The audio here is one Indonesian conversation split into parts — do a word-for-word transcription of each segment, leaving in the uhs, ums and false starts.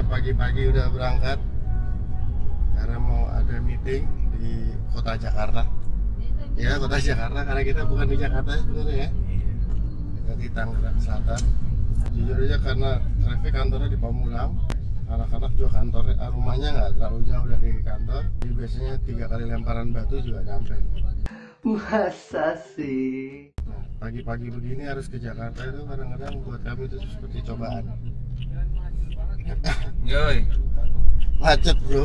pagi-pagi udah berangkat karena mau ada meeting di kota Jakarta. Ya, kota Jakarta, karena kita bukan di Jakarta sebenarnya ya. Kita di Tangerang Selatan. Jujur aja karena traffic kantornya di Pamulang. Anak-anak juga kantornya, rumahnya nggak terlalu jauh dari kantor. Jadi biasanya tiga kali lemparan batu juga nyampe. Masa sih? Nah, pagi-pagi begini harus ke Jakarta itu kadang-kadang buat kami itu seperti cobaan. Yoi. Macet bro.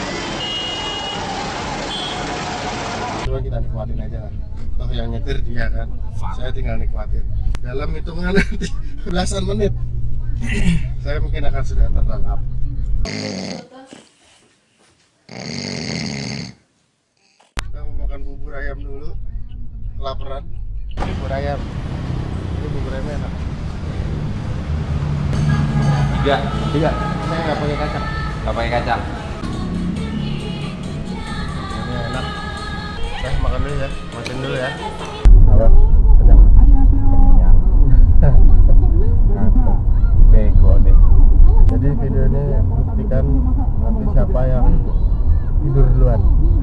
Coba kita nikmatin aja lah. Toh yang nyetir dia kan. Saya tinggal nikmatin. Dalam hitungan nanti belasan menit saya mungkin akan sudah terlelap. Kita mau makan bubur ayam dulu. Kelaparan. Bubur ayam. Ini bubur ayam enak. Tiga, tiga. Saya nggak pakai kacang. Gak pakai kacang. Ini enak. Saya makan dulu ya. Makan dulu ya. Halo. Kenyang. Kenyang. Ngantuk. Bego deh. Jadi video ini buktikan nanti siapa yang tidur duluan.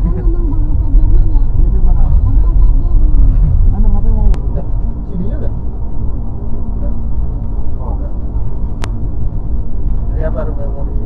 Sini juga. Oh, enggak. Dia baru mau di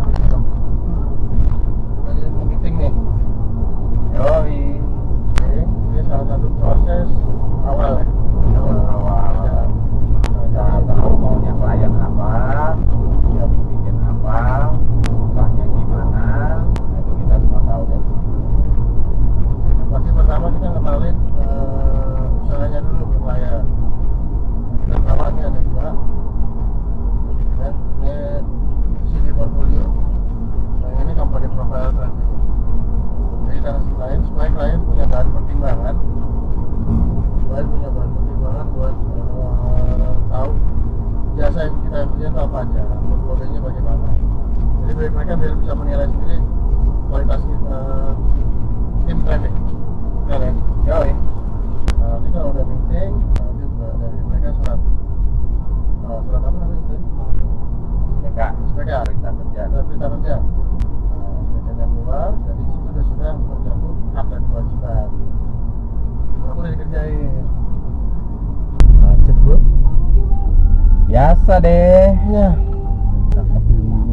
mau meeting nih. Yoi. Oke, ini salah satu proses awal ya. Awal-awal. Udah tahu maunya klien apa, dia bikin apa, upahnya gimana, itu kita semua tahu deh. Pasti pertama kita kenalin uh, usahanya dulu ke klien. Dan awalnya ada dua. Dan ini C V portfolio. Nah, ini company profile traffic. Jadi dari klien supaya klien punya bahan pertimbangan, klien punya bahan pertimbangan buat uh, tahu jasa yang kita punya itu apa aja, portfolionya bagaimana. Jadi bagi mereka biar bisa menilai sendiri kualitas uh, tim traffic. Ya kan? Yoi. Nah, nanti kalau udah meeting, nanti dari mereka surat uh, surat apa namanya itu? S P K. S P K. Perintah kerja. Surat perintah kerja. Nah, S P K-nya keluar, dari situ udah sudah mencabut hak dan kewajiban. Aku udah dikerjain. Macet bro. Biasa deh. Ya. Cakep ini.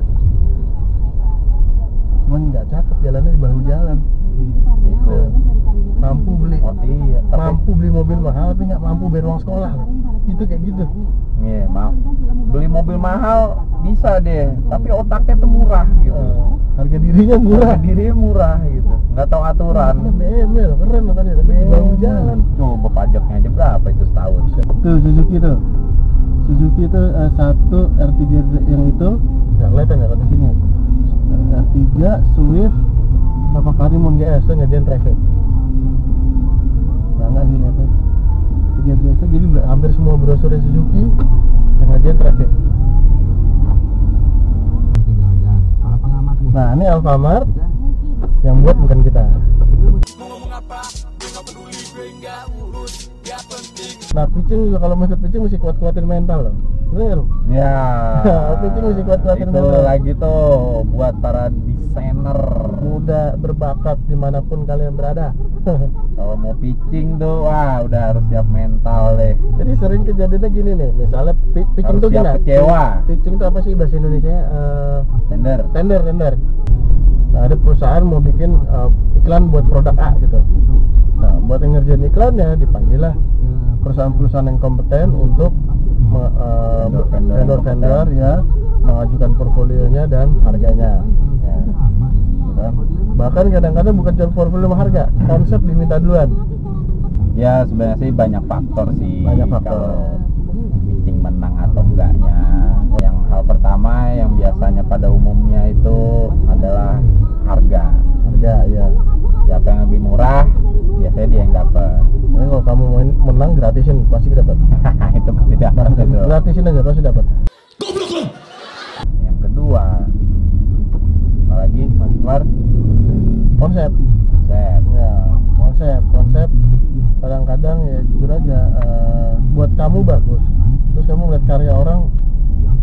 Cuman nggak cakep jalannya di bahu jalan. Bego. Mampu beli. Oh iya. Tapi Mampu beli mobil mahal tapi nggak mampu bayar uang sekolah. Itu kayak gitu. iya, mau beli mobil mahal bisa deh, tapi otaknya tuh murah gitu. Uh, harga dirinya murah. Harga dirinya murah gitu. Nggak tahu aturan. B M W keren makanya tapi di bahu jalan. Coba pajaknya aja berapa itu setahun? Tuh Suzuki tuh. Suzuki itu uh, satu R tiga yang itu yang kelihatan ya kata sini. R tiga Swift sama Karimun G S tuh nyediain traffic. Nah, nggak gini tuh. Tiga biasa jadi hampir semua brosur Suzuki yang nyediain traffic. Nah, ini Alfamart yang buat bukan kita. Nah, pitching juga kalau masuk pitching mesti kuat-kuatin mental loh. Bener? Ya. Pitching mesti kuat-kuatin itu mental. lagi tuh buat para desainer Muda berbakat dimanapun kalian berada. kalau mau pitching tuh wah udah harus siap mental deh. Jadi sering kejadiannya gini nih, misalnya pi- pitching Harus tuh siap gini. kecewa. Pitching itu apa sih bahasa Indonesia? Uh, Tender. tender, tender. Nah, ada perusahaan mau bikin uh, iklan buat produk A gitu. Nah, buat yang ngerjain iklannya dipanggil lah perusahaan-perusahaan yang kompeten untuk me- uh, Vendor-vendor yang vendor-vendor ya mengajukan portfolionya dan harganya. Ya. Kan? Bahkan kadang-kadang bukan cuma portfolio sama harga, konsep diminta duluan. Ya sebenarnya sih banyak faktor sih. Banyak faktor. Kalau pitching menang atau enggaknya. Yang hal pertama yang biasanya pada umumnya itu adalah harga. Harga ya. Siapa yang lebih murah, biasanya dia yang dapat. Jadi kalau kamu main menang gratisin pasti dapat. Itu pasti dapat itu. Gratisin aja pasti dapat. Yang kedua, apalagi Mas Umar, Konsep. konsep. Ya, konsep, konsep kadang-kadang ya jujur aja uh, buat kamu bagus. Terus kamu lihat karya orang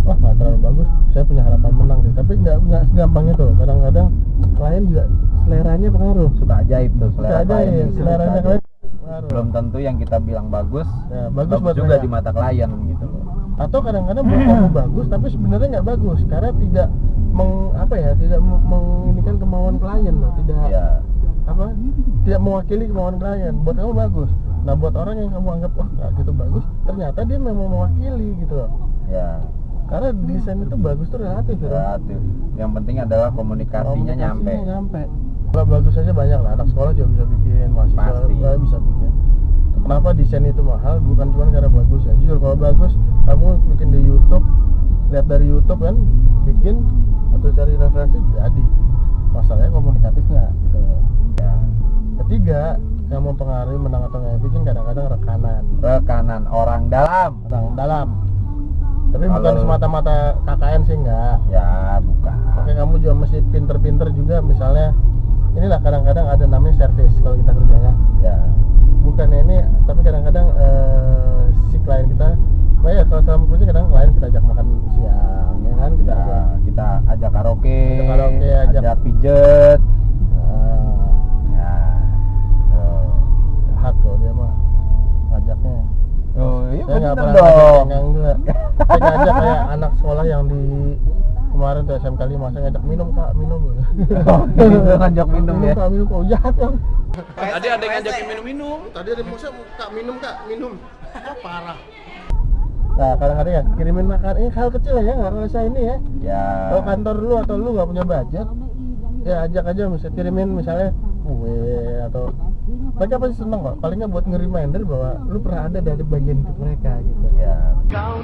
wah nggak terlalu bagus, saya punya harapan menang sih. Tapi nggak nggak segampang itu. Kadang-kadang klien juga seleranya pengaruh. Suka ajaib tuh selera Suka ajaib, klien itu, seleranya suka klien ajaib. pengaruh. Belum tentu yang kita bilang bagus Ya, bagus bagus buat juga mereka. di mata klien gitu loh. Atau kadang-kadang buat kamu bagus tapi sebenarnya nggak bagus karena tidak meng apa ya tidak menginikan kemauan klien loh, tidak Iya. apa tidak mewakili kemauan klien. Buat kamu bagus, nah buat orang yang kamu anggap wah nggak gitu bagus, ternyata dia memang mewakili gitu loh. Ya, Karena desain itu bagus tuh relatif ya. relatif. Yang penting adalah komunikasinya, nyampe. nyampe. Kalau bagus aja banyak lah, anak sekolah juga bisa bikin, mahasiswa Pasti. juga bisa bikin. Kenapa desain itu mahal? Bukan cuma karena bagus ya. Jujur kalau bagus, kamu bikin di YouTube, lihat dari YouTube kan, bikin atau cari referensi jadi. Masalahnya komunikatif nggak gitu. Ya. Ketiga, yang mempengaruhi menang atau nggak bikin kadang-kadang rekanan, Rekanan orang dalam. orang dalam. Tapi Kalau- bukan semata-mata K K N sih nggak. Ya, bukan. Oke, kamu juga mesti pinter-pinter juga, misalnya inilah kadang-kadang ada namanya service kalau kita kerjanya. Ya. Bukannya ini, tapi kadang-kadang eh, si klien kita, oh ya kalau selama kerja kadang klien kita ajak makan siang, ya kan kita Ya, ajak. kita ajak karaoke, Ajak karaoke, ajak- ajak pijet. Nah, Ya. Tuh. hak loh dia mah ngajaknya. Oh, iya Saya nggak bener pernah dong. ngajak, yang enggak. Saya ngajak kayak anak sekolah yang di kemarin tuh S M K lima, saya ngajak minum kak, minum. Gitu, ngajak minum ya. Kak, minum kok jahat kan. Tadi ada yang ngajakin minum-minum. Tadi ada musa kak minum kak minum. Parah. Nah kadang-kadang ya kirimin makan, ini hal kecil ya nggak usah ini ya. Ya. Kalau kantor lu atau lu nggak punya budget, ya ajak aja misalnya kirimin misalnya kue atau mereka pasti seneng kok. Paling nggak buat nge-reminder bahwa lu pernah ada dari bagian hidup mereka gitu. Ya. Kau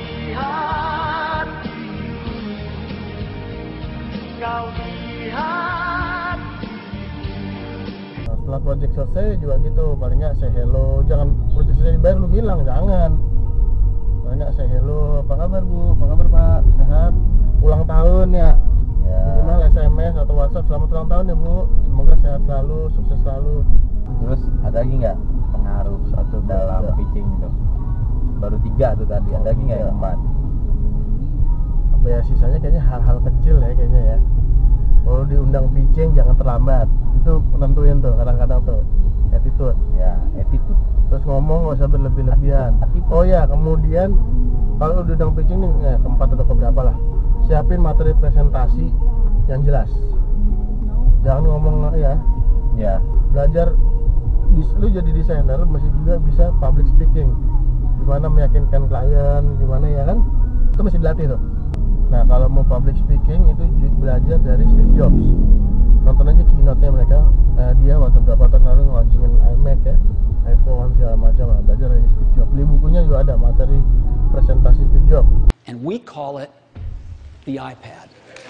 lihat, kau lihat. Nah, setelah project selesai juga gitu, paling nggak say hello, jangan project selesai dibayar lu bilang, jangan. Paling nggak say hello, apa kabar bu, apa kabar pak, sehat, ulang tahun ya. Ya. Minimal S M S atau WhatsApp selamat ulang tahun ya bu, semoga sehat selalu, sukses selalu. Terus ada lagi nggak pengaruh satu dalam Tiga. pitching itu? Baru tiga tuh tadi. Ada lagi nggak yang Tiga. empat? Apa ya sisanya kayaknya hal-hal kecil ya kayaknya ya. Kalau diundang pitching jangan terlambat, itu nentuin tuh kadang-kadang tuh attitude. Ya, attitude. Terus ngomong nggak usah berlebih-lebihan. Attitude. Oh ya kemudian kalau diundang pitching nih ya, keempat atau keberapa lah, siapin materi presentasi yang jelas. Jangan ngomong ya, Ya. belajar dis- lu jadi desainer masih juga bisa public speaking, gimana meyakinkan klien, gimana ya kan, itu masih dilatih tuh. Nah kalau mau public speaking itu ju- belajar dari Steve Jobs, nonton aja keynote-nya mereka. Nah, dia waktu beberapa tahun lalu launchingin iMac ya, iPhone segala macam lah, belajar dari Steve Jobs. Di bukunya juga ada materi presentasi Steve Jobs. And we call it the iPad.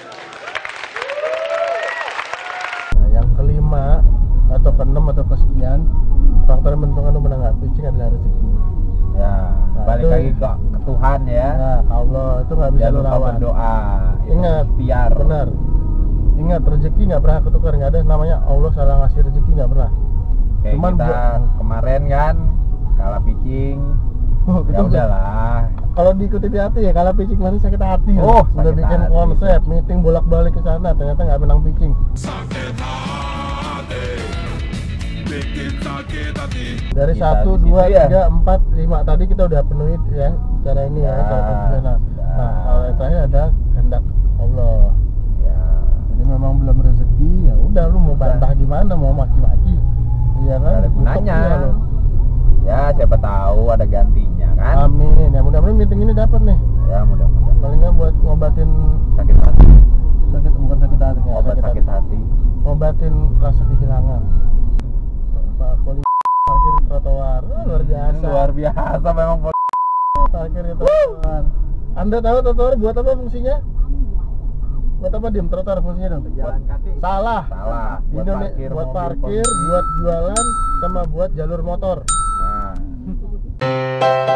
Nah yang kelima atau keenam atau kesekian faktor yang menentukan lu menang nggak pitching adalah rezeki. Ya. Nah, Balik itu- lagi ke, ke Tuhan ya. Nah Allah itu nggak bisa Jangan lu lupa lawan. berdoa. Itu Ingat, ikhtiar. benar. Ingat rezeki nggak pernah ketukar, nggak ada namanya Allah salah ngasih rezeki, nggak pernah. Kayak Cuman kita buat- kemarin kan kalah pitching. Oh, Ya itu udahlah. kalau diikuti di hati ya, kalau pitching masih sakit hati. Oh, udah sakit bikin hati. konsep, meeting bolak-balik ke sana, ternyata nggak menang pitching. Dari Kita satu, di situ dua, ya. tiga, empat, lima tadi kita udah penuhi ya cara ini ya, Ya, cara kerja. Nah, ya. nah kalau yang terakhir ada kehendak Allah. Ya. Jadi memang belum rezeki, ya udah lu mau bantah gimana, mau maki-maki, iya kan? Nggak ada Kutuk gunanya. dia lu. Ya, siapa tahu ada gantinya kan? Amin. Ya mudah-mudahan meeting ini dapat nih. Ya, mudah-mudahan. Paling nggak buat ngobatin Sakit hati. sakit, bukan sakit hati, ya, Obat sakit hati. ngobatin rasa kehilangan. Pak polisi parkir di trotoar, Wah, luar biasa. Luar biasa memang pol- Parkir di trotoar. Anda tahu trotoar buat apa fungsinya? Buat apa diem trotoar fungsinya dong? Jalan kaki. Salah. Salah. Di Buat Indonesia parkir, buat mobil, parkir, polisi. buat jualan, sama buat jalur motor. Nah.